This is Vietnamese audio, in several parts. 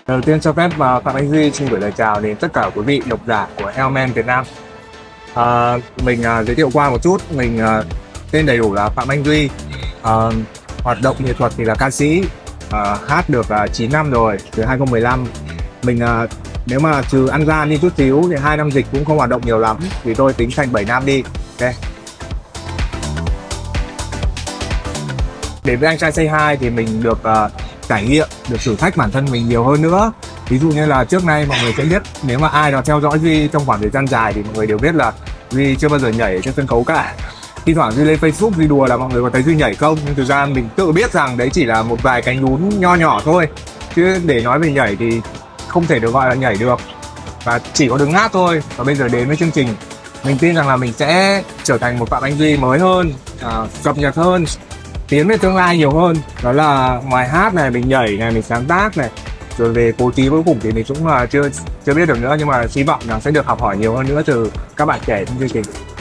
Đầu tiên cho phép Phạm Anh Duy xin gửi lời chào đến tất cả quý vị độc giả của Element Việt Nam. Mình giới thiệu qua một chút, mình tên đầy đủ là Phạm Anh Duy. Hoạt động nghệ thuật thì là ca sĩ, hát được 9 năm rồi, từ 2015. Mình nếu mà trừ ăn gian đi chút xíu thì 2 năm dịch cũng không hoạt động nhiều lắm, thì tôi tính thành 7 năm đi. Ok. Đến với Anh Trai Say Hi thì mình được trải nghiệm, được thử thách bản thân mình nhiều hơn nữa. Ví dụ như là trước nay mọi người sẽ biết, nếu mà ai đó theo dõi Duy trong khoảng thời gian dài thì mọi người đều biết là Duy chưa bao giờ nhảy trên sân khấu cả. Thi thoảng Duy lên Facebook Duy đùa là mọi người có thấy Duy nhảy không, nhưng thực ra mình tự biết rằng đấy chỉ là một vài cánh nhún nho nhỏ thôi, chứ để nói về nhảy thì không thể được gọi là nhảy được, và chỉ có đứng hát thôi. Và bây giờ đến với chương trình, mình tin rằng là mình sẽ trở thành một Phạm Anh Duy mới hơn, cập nhật hơn, tiến về tương lai nhiều hơn. Đó là ngoài hát này, mình nhảy này, mình sáng tác này, rồi về cố tí cuối cùng thì mình cũng chưa biết được nữa, nhưng mà hy vọng là sẽ được học hỏi nhiều hơn nữa từ các bạn trẻ trong chương trình.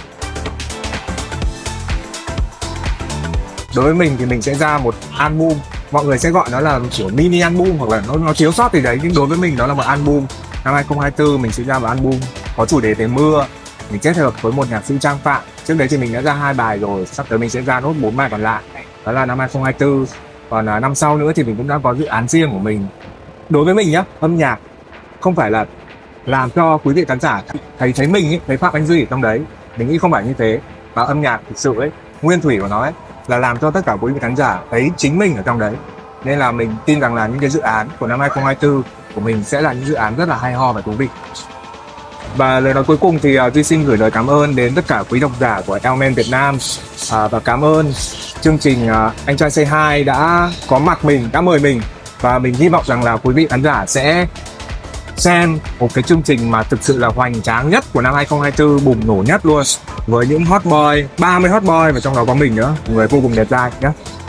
Đối với mình thì mình sẽ ra một album, mọi người sẽ gọi nó là kiểu mini album hoặc là nó thiếu sót gì đấy, nhưng đối với mình đó là một album. Năm 2024 mình sẽ ra một album có chủ đề về mưa, mình kết hợp với một nhạc sĩ Trang Phạm. Trước đấy thì mình đã ra 2 bài rồi, sắp tới mình sẽ ra nốt 4 bài còn lại, đó là năm 2024. Còn năm sau nữa thì mình cũng đã có dự án riêng của mình. Đối với mình nhá, âm nhạc không phải là làm cho quý vị khán giả thấy mình ấy, thấy Phạm Anh Duy ở trong đấy. Mình nghĩ không phải như thế. Và âm nhạc thực sự ấy, nguyên thủy của nó ấy, là làm cho tất cả quý vị khán giả thấy chính mình ở trong đấy. Nên là mình tin rằng là những cái dự án của năm 2024 của mình sẽ là những dự án rất là hay ho và thú vị. Và lời nói cuối cùng thì Duy xin gửi lời cảm ơn đến tất cả quý độc giả của Element Việt Nam, và cảm ơn chương trình Anh Trai Say Hi đã có mặt mình, đã mời mình. Và mình hy vọng rằng là quý vị khán giả sẽ xem một cái chương trình mà thực sự là hoành tráng nhất của năm 2024, bùng nổ nhất luôn, với những hot boy, 30 hot boy và trong đó có mình nữa, người vô cùng đẹp trai nhé.